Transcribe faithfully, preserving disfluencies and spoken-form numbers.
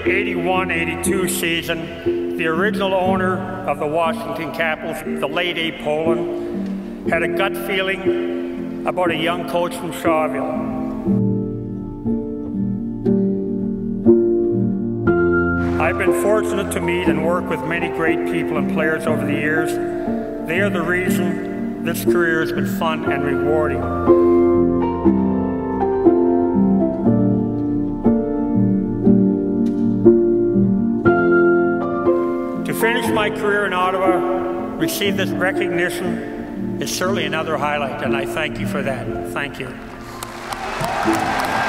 eighty-one eighty-two season, the original owner of the Washington Capitals, the late Abe Poland, had a gut feeling about a young coach from Shawville. I've been fortunate to meet and work with many great people and players over the years. They are the reason this career has been fun and rewarding. To finish my career in Ottawa, receive this recognition is certainly another highlight, and I thank you for that. Thank you.